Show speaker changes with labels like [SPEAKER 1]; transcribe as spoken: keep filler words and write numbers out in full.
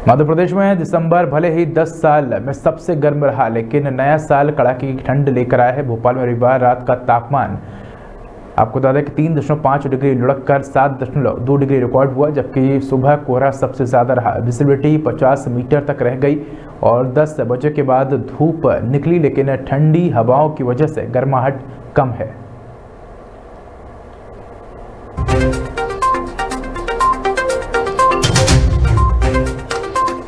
[SPEAKER 1] मध्य प्रदेश में दिसंबर भले ही दस साल में सबसे गर्म रहा, लेकिन नया साल कड़ाके की ठंड लेकर आया है। भोपाल में रविवार रात का तापमान आपको बता दें कि तीन दशमलव पाँच डिग्री लुढ़क कर सात दशमलव दो डिग्री रिकॉर्ड हुआ, जबकि सुबह कोहरा सबसे ज़्यादा रहा। विजिबिलिटी पचास मीटर तक रह गई और दस बजे के बाद धूप निकली, लेकिन ठंडी हवाओं की वजह से गर्माहट कम है।